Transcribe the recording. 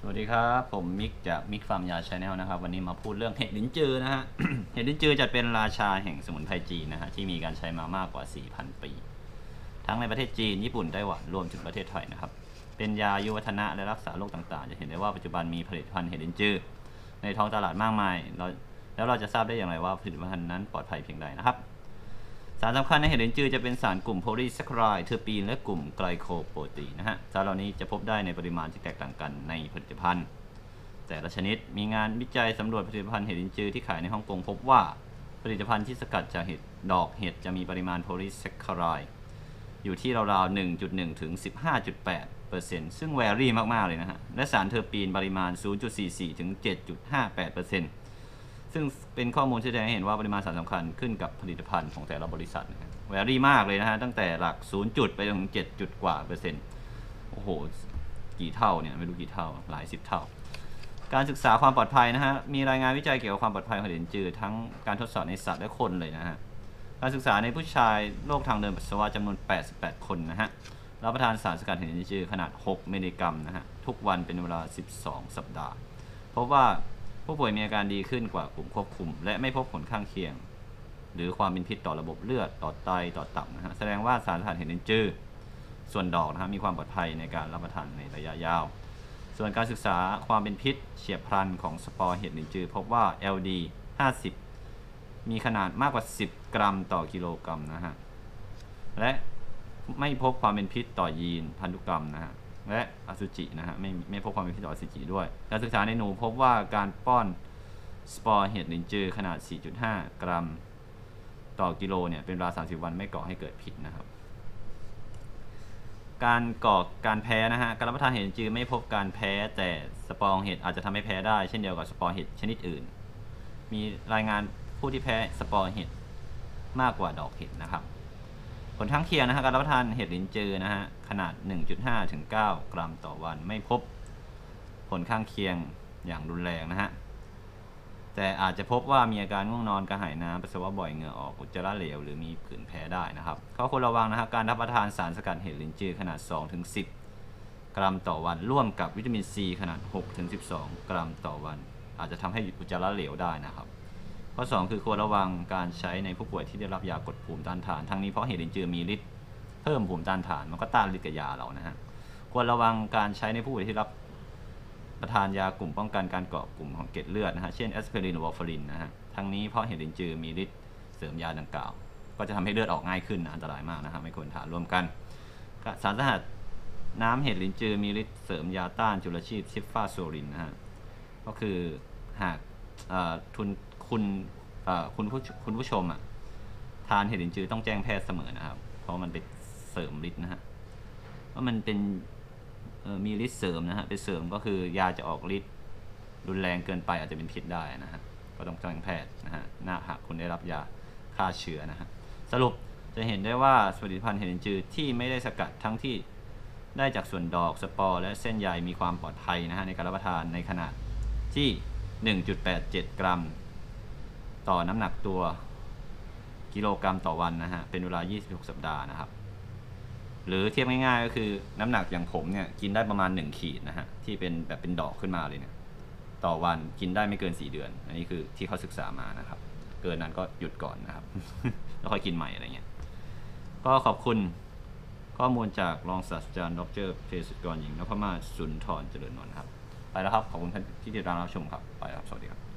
สวัสดีครับผมมิกจากมิกฟาร์มยาชาแนลนะครับวันนี้มาพูดเรื่องเห็ดลิ้นจือนะฮะ เห็ดลิ้นจือจัดเป็นราชาแห่งสมุนไพรจีนนะฮะที่มีการใช้มามากกว่า 4,000 ปีทั้งในประเทศจีนญี่ปุ่นไต้หวันรวมถึงประเทศไทยนะครับเป็นยาอายุวัฒนะและรักษาโรคต่างๆจะเห็นได้ว่าปัจจุบันมีผลิตภัณฑ์เห็ดลิ้นจือในท้องตลาดมากมายแล้วเราจะทราบได้อย่างไรว่าผลิตภัณฑ์นั้นปลอดภัยเพียงใดนะครับสารสำคัญในเห็ดลิ้นจือจะเป็นสารกลุ่มโพลีแซคคาไรด์เทอร์ปีนและกลุ่มไกลโคโปรตีนนะฮะสารเหล่านี้จะพบได้ในปริมาณที่แตกต่างกันในผลิตภัณฑ์แต่ละชนิดมีงานวิจัยสำรวจผลิตภัณฑ์เห็ดลิ้นจือที่ขายในฮ่องกงพบว่าผลิตภัณฑ์ที่สกัดจากเห็ดดอกเห็ดจะมีปริมาณโพลีแซคคาไรด์อยู่ที่ราวๆ 1.1 ถึง 15.8% ซึ่งแวรี่มากๆเลยนะฮะและสารเทอร์ปีนปริมาณ 0.44 ถึง 7.58%ซึ่งเป็นข้อมูลที่แสดงให้เห็นว่าปริมาณสารสำคัญขึ้นกับผลิตภัณฑ์ของแต่ละบริษัทนะแวรี่มากเลยนะฮะตั้งแต่หลัก 0 จุดไปถึง 7 กว่าเปอร์เซ็นต์โอ้โหกี่เท่าเนี่ยไม่รู้กี่เท่าหลาย10 เท่าการศึกษาความปลอดภัยนะฮะมีรายงานวิจัยเกี่ยวกับความปลอดภัยของเห็ดลิ้นจือทั้งการทดสอบในสัตว์และคนเลยนะฮะการศึกษาในผู้ชายโรคทางเดินปัสสาวะจำนวน88 คนนะฮะรับประทานสารสกัดเห็ดลิ้นจือขนาด6 มิลลิกรัมนะฮะทุกวันเป็นเวลา12 สัปดาห์พบว่าผู้ป่วยมีอาการดีขึ้นกว่ากลุ่มควบคุมและไม่พบผลข้างเคียงหรือความเป็นพิษต่อระบบเลือดต่อไตต่อตับนะฮะแสดงว่าสารสกัดเห็ดลิ้นจือส่วนดอกนะฮะมีความปลอดภัยในการรับประทานในระยะยาวส่วนการศึกษาความเป็นพิษเฉียบพลันของสปอร์เห็ดลิ้นจือพบว่า LD 50มีขนาดมากกว่า10 กรัมต่อกิโลกรัมนะฮะและไม่พบความเป็นพิษต่อยีนพันธุกรรมนะฮะและอสุจินะฮะไม่พบความเป็นพิษต่ออสุจิด้วยการศึกษาในหนูพบว่าการป้อนสปอร์เห็ดลิ้นจือขนาด 4.5 กรัมต่อกิโลเนี่ยเป็นเวลา30 วันไม่ก่อให้เกิดพิษนะครับการก่อการแพ้นะฮะการรับประทานเห็ดลิ้นจือไม่พบการแพ้แต่สปอร์เห็ดอาจจะทำให้แพ้ได้เช่นเดียวกับสปอร์เห็ดชนิดอื่นมีรายงานผู้ที่แพ้สปอร์เห็ดมากกว่าดอกเห็ดนะครับผลข้างเคียงนะฮะการรับประทานเห็ดลิ้นจือนะฮะขนาด 1.5 ถึง 9 กรัมต่อวันไม่พบผลข้างเคียงอย่างรุนแรงนะฮะแต่อาจจะพบว่ามีอาการง่วงนอนกระหายน้ำปัสสาวะบ่อยเหงื่อออกอุจจาระเหลวหรือมีผื่นแพ้ได้นะครับข้อควรระวังนะฮะการรับประทานสารสกัดเห็ดลิ้นจือขนาด 2-10 กรัมต่อวันร่วมกับวิตามินซีขนาด 6-12 กรัมต่อวันอาจจะทำให้อุจจาระเหลวได้นะครับข้อ2คือควรระวังการใช้ในผู้ป่วยที่ได้รับยากดภูมิต้านทานทั้งนี้เพราะเห็ดลิ้นจือมีฤทธิ์เพิ่มภูมิต้านทานมันก็ต้านฤทธิ์กับยาเรานะฮะควรระวังการใช้ในผู้ป่วยที่รับประทานยากลุ่มป้องกันการเกาะกลุ่มของเกล็ดเลือดนะฮะเช่นแอสไพรินหรือวอร์ฟารินนะฮะทั้งนี้เพราะเห็ดลิ้นจือมีฤทธิ์เสริมยาดังกล่าวก็จะทำให้เลือดออกง่ายขึ้นนะอันตรายมากนะฮะไม่ควรทานร่วมกันสารสกัดน้ำเห็ดลิ้นจือมีฤทธิ์เสริมยาต้านจุลชีพซิฟฟาโซรินนะฮะก็คือหากคุณผู้ชมทานเห็ดลิ้นจือต้องแจ้งแพทย์เสมอนะครับเพราะมันไปเสริมฤทธิ์นะฮะว่ามันเป็นมีฤทธิ์เสริมนะฮะไปเสริมก็คือยาจะออกฤทธิ์รุนแรงเกินไปอาจจะเป็นพิษได้นะฮะก็ต้องแจ้งแพทย์นะฮะหากคุณได้รับยาฆ่าเชื้อนะฮะสรุปจะเห็นได้ว่าผลิตภัณฑ์เห็ดลิ้นจือที่ไม่ได้สกัดทั้งที่ได้จากส่วนดอกสปอร์และเส้นใยมีความปลอดภัยนะฮะในการรับประทานในขนาดที่ 1.87 กรัมต่อน้ำหนักตัวกิโลกรัมต่อวันนะฮะเป็นเวลา26 สัปดาห์นะครับหรือเทียบง่ายๆก็คือน้ำหนักอย่างผมเนี่ยกินได้ประมาณ1 ขีดนะฮะที่เป็นแบบเป็นดอกขึ้นมาเลยเนี่ยต่อวันกินได้ไม่เกิน4 เดือนอันนี้คือที่เขาศึกษามานะครับเกินนั้นก็หยุดก่อนนะครับ แล้วค่อยกินใหม่อะไรเงี้ยก็ขอบคุณข้อมูลจากรองศาสตราจารย์ดร.เภสัชกรหญิงนพมาศสุนทรเจริญนนท์ครับไปแล้วครับขอบคุณท่านที่ติดตามรับชมครับไปครับสวัสดีครับ